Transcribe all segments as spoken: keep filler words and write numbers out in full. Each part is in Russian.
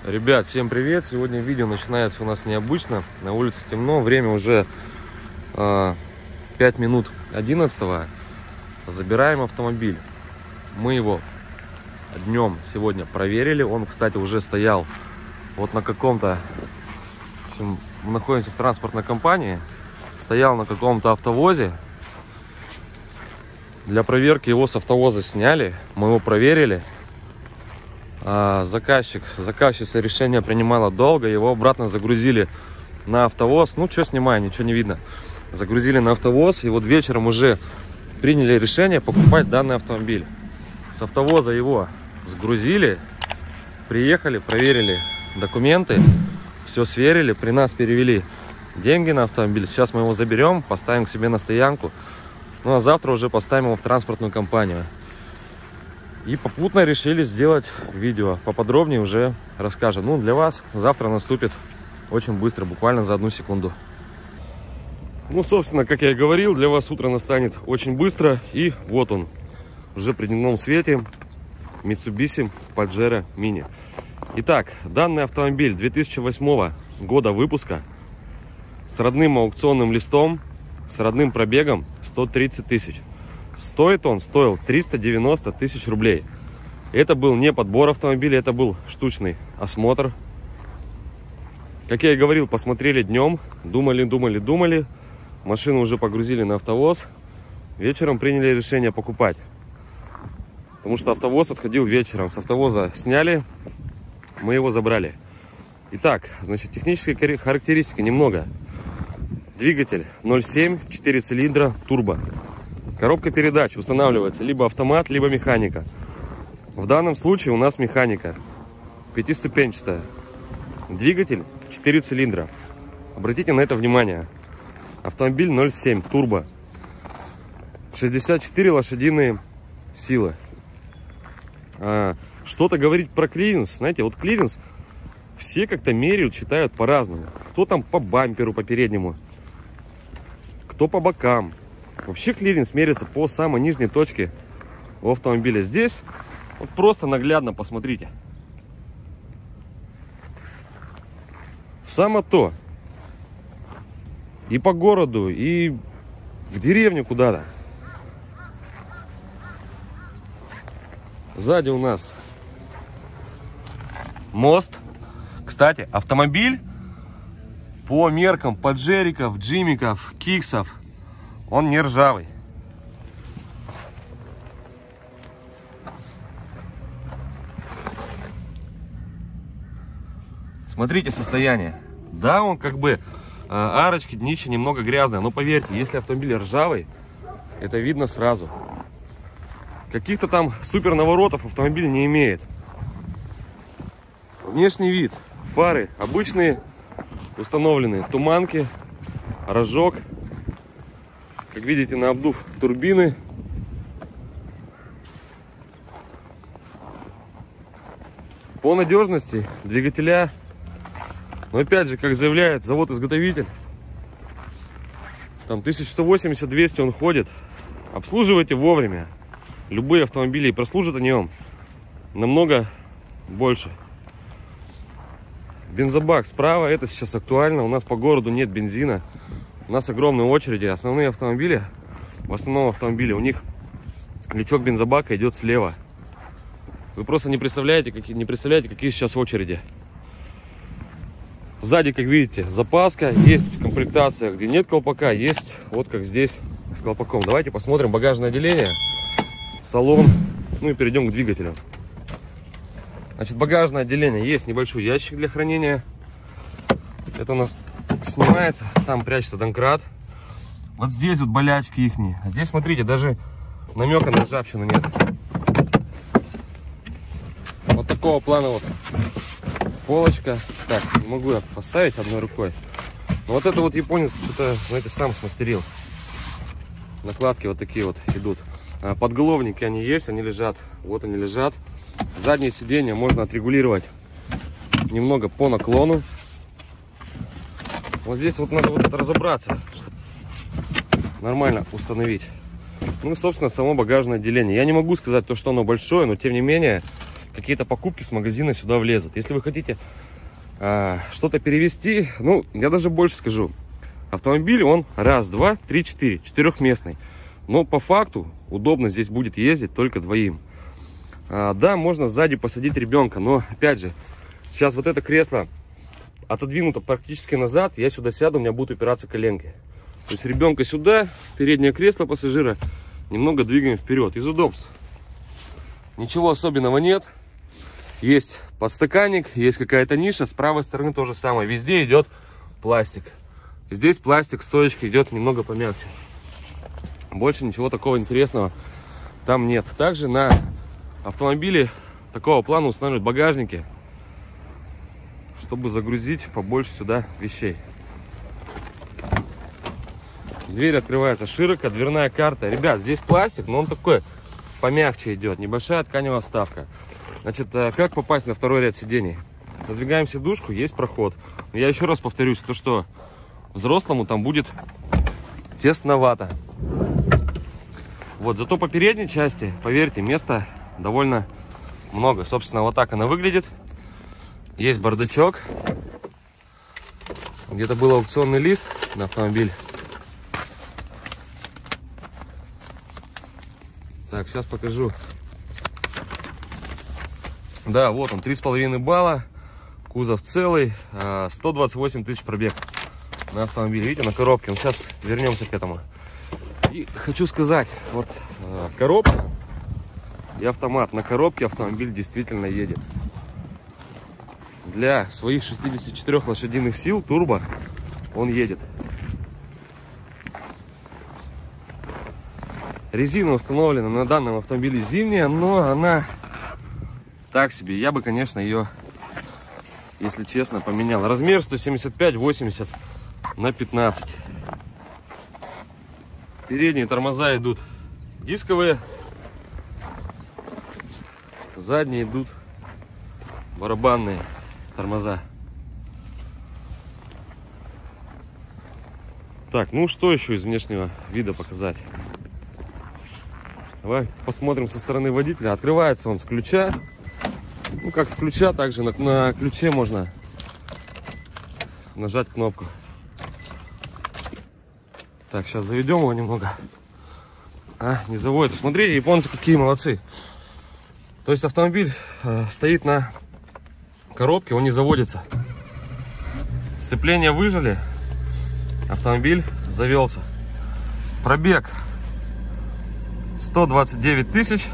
Ребят, всем привет! Сегодня видео начинается у нас необычно. На улице темно, время уже э, пять минут одиннадцатого. Забираем автомобиль. Мы его днем сегодня проверили. Он, кстати, уже стоял вот на каком-то... Мы находимся в транспортной компании. Стоял на каком-то автовозе. Для проверки его с автовоза сняли. Мы его проверили. Заказчик, заказчица решение принимала долго, его обратно загрузили на автовоз. Ну, что снимаю, ничего не видно. Загрузили на автовоз, и вот вечером уже приняли решение покупать данный автомобиль. С автовоза его сгрузили, приехали, проверили документы, все сверили, при нас перевели деньги на автомобиль. Сейчас мы его заберем, поставим к себе на стоянку. Ну, а завтра уже поставим его в транспортную компанию. И попутно решили сделать видео. Поподробнее уже расскажем. Ну, для вас завтра наступит очень быстро, буквально за одну секунду. Ну, собственно, как я и говорил, для вас утро настанет очень быстро. И вот он, уже при дневном свете, Mitsubishi Pajero Mini. Итак, данный автомобиль две тысячи восьмого года выпуска, с родным аукционным листом, с родным пробегом сто тридцать тысяч. Стоит он, стоил триста девяносто тысяч рублей. Это был не подбор автомобиля, это был штучный осмотр. Как я и говорил, посмотрели днем, думали, думали, думали. Машину уже погрузили на автовоз. Вечером приняли решение покупать. Потому что автовоз отходил вечером. С автовоза сняли, мы его забрали. Итак, значит, технические характеристики немного. Двигатель ноль семь, четыре цилиндра, турбо. Коробка передач устанавливается либо автомат, либо механика. В данном случае у нас механика пятиступенчатая. Двигатель четыре цилиндра. Обратите на это внимание. Автомобиль ноль семь, турбо. шестьдесят четыре лошадиные силы. А, что-то говорить про клиренс. Знаете, вот клиренс все как-то меряют, считают по-разному. Кто там по бамперу, по переднему, кто по бокам. Вообще клиренс меряется по самой нижней точке у автомобиля. Здесь вот просто наглядно посмотрите. Само то. И по городу, и в деревню куда-то. Сзади у нас мост. Кстати, автомобиль по меркам паджериков, джимиков, киксов, он не ржавый. Смотрите состояние. Да, он как бы арочки, днище немного грязное, но поверьте, если автомобиль ржавый, это видно сразу. Каких-то там супер наворотов автомобиль не имеет. Внешний вид. Фары обычные, установленные. Туманки, рожок. Как видите, на обдув турбины. По надежности двигателя, но опять же, как заявляет завод-изготовитель, там тысяча сто восемьдесят — двести он ходит. Обслуживайте вовремя. Любые автомобили прослужат о нем намного больше. Бензобак справа, это сейчас актуально. У нас по городу нет бензина. У нас огромные очереди. Основные автомобили, в основном автомобили, у них лючок бензобака идет слева. Вы просто не представляете, какие, не представляете, какие сейчас очереди. Сзади, как видите, запаска. Есть комплектация, где нет колпака. Есть вот как здесь с колпаком. Давайте посмотрим багажное отделение, салон. Ну и перейдем к двигателю. Значит, багажное отделение. Есть небольшой ящик для хранения. Это у нас снимается, там прячется домкрат. Вот здесь вот болячки ихние. А здесь, смотрите, даже намека на ржавчину нет. Вот такого плана вот полочка. Так, не могу я поставить одной рукой. Но вот это вот японец что-то, знаете, сам смастерил. Накладки вот такие вот идут. Подголовники они есть, они лежат. Вот они лежат. Заднее сиденье можно отрегулировать немного по наклону. Вот здесь вот надо вот это разобраться, чтобы нормально установить. Ну и, собственно, само багажное отделение. Я не могу сказать то, что оно большое, но тем не менее какие-то покупки с магазина сюда влезут. Если вы хотите э, что-то перевезти, ну, я даже больше скажу. Автомобиль, он раз, два, три, четыре, четырехместный. Но по факту удобно здесь будет ездить только двоим. А, да, можно сзади посадить ребенка, но, опять же, сейчас вот это кресло отодвинуто практически назад, я сюда сяду, у меня будут упираться коленки. То есть ребенка сюда, переднее кресло пассажира, немного двигаем вперед. Из удобств ничего особенного нет. Есть подстаканник, есть какая-то ниша. С правой стороны то же самое. Везде идет пластик. Здесь пластик, стоечка идет немного помягче. Больше ничего такого интересного там нет. Также на автомобиле такого плана устанавливают багажники, чтобы загрузить побольше сюда вещей. Дверь открывается широко, дверная карта. Ребят, здесь пластик, но он такой помягче идет. Небольшая тканевая вставка. Значит, как попасть на второй ряд сидений? Задвигаем сидушку, есть проход. Я еще раз повторюсь, то что взрослому там будет тесновато. Вот, зато по передней части, поверьте, места довольно много. Собственно, вот так она выглядит. Есть бардачок. Где-то был аукционный лист на автомобиль. Так, сейчас покажу. Да, вот он, три с половиной балла. Кузов целый. сто двадцать восемь тысяч пробег на автомобиле. Видите, на коробке. Ну, сейчас вернемся к этому. И хочу сказать, вот коробка и автомат. На коробке автомобиль действительно едет. Для своих шестидесяти четырёх лошадиных сил турбо он едет. Резина установлена на данном автомобиле зимняя, но она так себе. Я бы, конечно, ее, если честно, поменял. Размер сто семьдесят пять восемьдесят на пятнадцать. Передние тормоза идут дисковые. Задние идут барабанные тормоза. Так, ну что еще из внешнего вида показать? Давай посмотрим со стороны водителя. Открывается он с ключа. Ну, как с ключа, также на, на ключе можно нажать кнопку. Так, сейчас заведем его немного. А, не заводится. Смотрите, японцы какие молодцы. То есть автомобиль э, стоит на коробке, он не заводится. Сцепление выжали, автомобиль завелся. Пробег сто двадцать девять тысяч.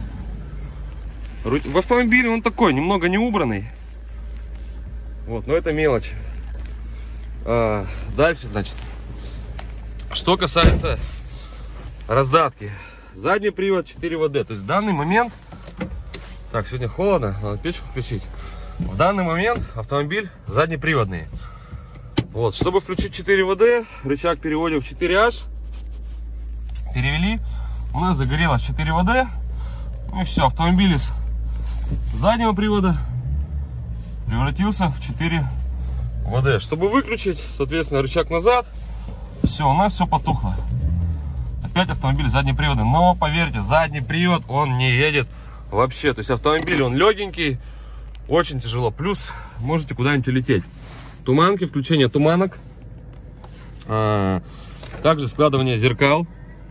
В автомобиле он такой, немного не убранный. Вот, но это мелочь. А, дальше, значит, что касается раздатки. Задний привод четыре вэ дэ. То есть в данный момент... Так, сегодня холодно, надо печку включить. В данный момент автомобиль заднеприводный. Вот, чтобы включить четыре вэ дэ, рычаг переводим в четыре аш. Перевели. У нас загорелось четыре вэ дэ. Ну и все, автомобиль из заднего привода превратился в четыре вэ дэ. Чтобы выключить, соответственно, рычаг назад. Все, у нас все потухло. Опять автомобиль заднеприводный. Но поверьте, задний привод он не едет вообще. То есть автомобиль он легенький, очень тяжело. Плюс можете куда-нибудь улететь. Туманки, включение туманок. А, также складывание зеркал.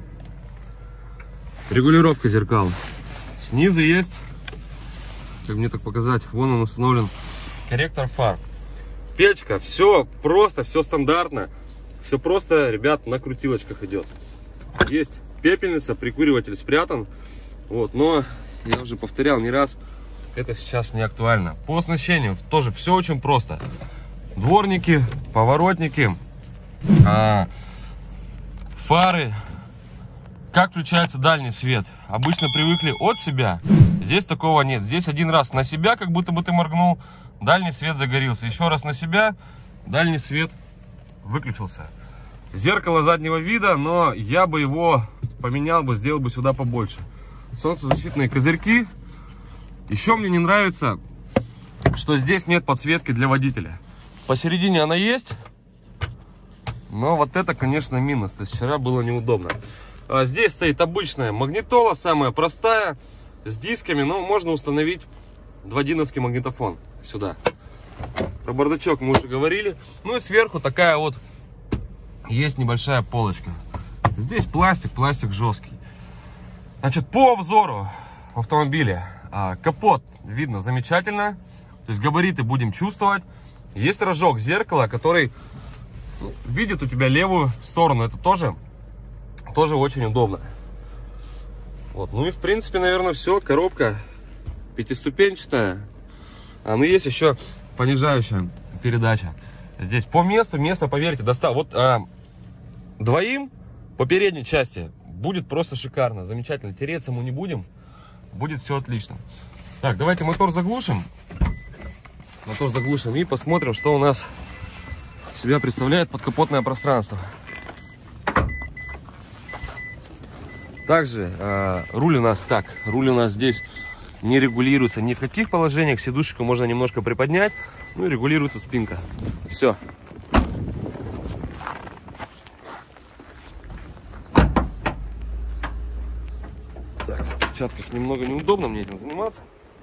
Регулировка зеркал. Снизу есть, как мне так показать, вон он установлен, корректор фар. Печка, все просто, все стандартно. Все просто, ребят, на крутилочках идет. Есть пепельница, прикуриватель спрятан. Вот, но я уже повторял не раз, это сейчас не актуально. По оснащению тоже все очень просто. Дворники, поворотники, а, фары. Как включается дальний свет? Обычно привыкли от себя. Здесь такого нет. Здесь один раз на себя, как будто бы ты моргнул, дальний свет загорелся. Еще раз на себя, дальний свет выключился. Зеркало заднего вида, но я бы его поменял бы, сделал бы сюда побольше. Солнцезащитные козырьки. Еще мне не нравится, что здесь нет подсветки для водителя. Посередине она есть, но вот это, конечно, минус. То есть вчера было неудобно. А здесь стоит обычная магнитола, самая простая, с дисками, но можно установить дводиновский магнитофон сюда. Про бардачок мы уже говорили. Ну и сверху такая вот есть небольшая полочка. Здесь пластик, пластик жесткий. Значит, по обзору автомобиля а, капот видно замечательно. То есть габариты будем чувствовать. Есть рожок зеркала, который ну, видит у тебя левую сторону. Это тоже, тоже очень удобно. Вот. Ну и в принципе, наверное, все. Коробка пятиступенчатая. А, ну есть еще понижающая передача. Здесь по месту, место, поверьте, достал. Вот а, двоим по передней части будет просто шикарно. Замечательно. Тереться мы не будем. Будет все отлично. Так, давайте мотор заглушим. Мотор заглушим и посмотрим, что у нас себя представляет подкапотное пространство. Также э, руль у нас так. Руль у нас здесь не регулируется ни в каких положениях. Сидушечку можно немножко приподнять. Ну и регулируется спинка. Все. Так, в перчатках немного неудобно мне этим заниматься.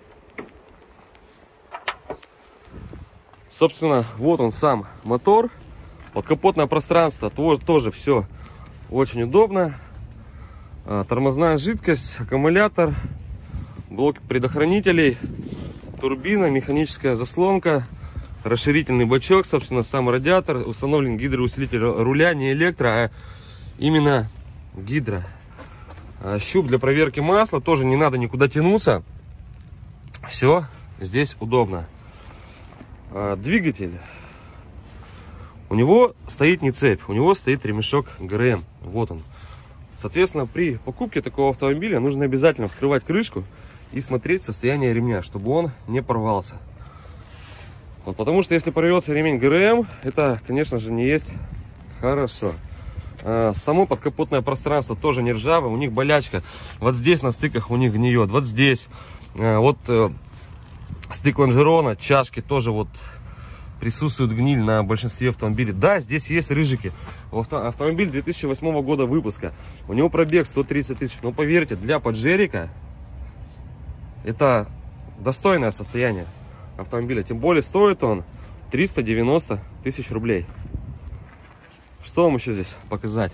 Собственно, вот он сам мотор. Подкапотное пространство тоже, тоже все очень удобно. Тормозная жидкость, аккумулятор, блок предохранителей, турбина, механическая заслонка, расширительный бачок, собственно, сам радиатор. Установлен гидроусилитель руля, не электро, а именно гидро. Щуп для проверки масла, тоже не надо никуда тянуться. Все здесь удобно. Двигатель. У него стоит не цепь, у него стоит ремешок ГРМ. Вот он. Соответственно, при покупке такого автомобиля нужно обязательно вскрывать крышку и смотреть состояние ремня, чтобы он не порвался. Вот, потому что если порвется ремень ГРМ, это, конечно же, не есть хорошо. А, само подкапотное пространство тоже не ржавое, у них болячка. Вот здесь на стыках у них гниет, вот здесь. А, вот э, стык лонжерона, чашки тоже вот присутствует гниль на большинстве автомобилей. Да, здесь есть рыжики. Авто, автомобиль две тысячи восьмого года выпуска. У него пробег сто тридцать тысяч. Но поверьте, для поджерика это достойное состояние автомобиля. Тем более стоит он триста девяносто тысяч рублей. Что вам еще здесь показать?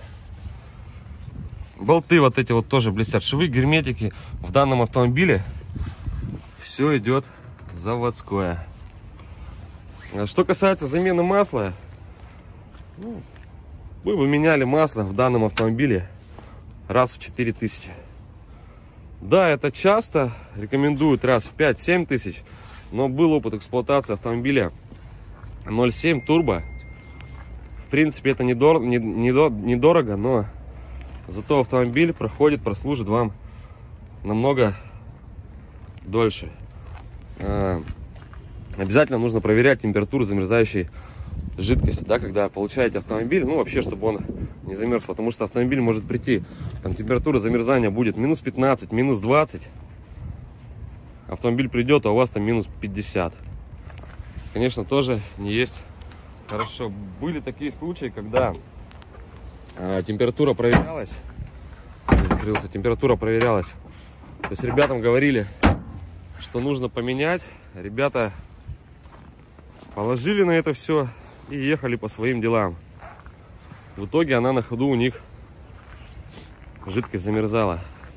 Болты вот эти вот тоже блестят. Швы, герметики. В данном автомобиле все идет заводское. Что касается замены масла, ну, мы бы меняли масло в данном автомобиле раз в четыре тысячи. Да, это часто, рекомендуют раз в пять-семь тысяч, но был опыт эксплуатации автомобиля ноль семь турбо. В принципе, это недорого, недорого, но зато автомобиль проходит, прослужит вам намного дольше. Обязательно нужно проверять температуру замерзающей жидкости, да, когда получаете автомобиль, ну вообще, чтобы он не замерз, потому что автомобиль может прийти, там температура замерзания будет минус пятнадцать, минус двадцать, автомобиль придет, а у вас там минус пятьдесят. Конечно, тоже не есть хорошо. Были такие случаи, когда а, температура проверялась, не закрылся, температура проверялась, то есть ребятам говорили, что нужно поменять, ребята положили на это все и ехали по своим делам. В итоге она на ходу у них жидкость замерзала.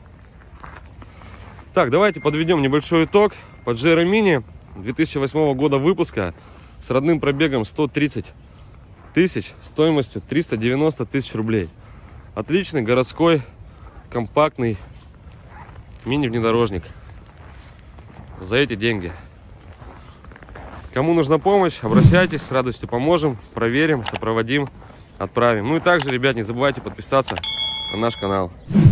Так, давайте подведем небольшой итог. Паджеро Мини две тысячи восьмого года выпуска с родным пробегом сто тридцать тысяч, стоимостью триста девяносто тысяч рублей. Отличный городской компактный мини-внедорожник за эти деньги. Кому нужна помощь, обращайтесь, с радостью поможем, проверим, сопроводим, отправим. Ну и также, ребят, не забывайте подписаться на наш канал.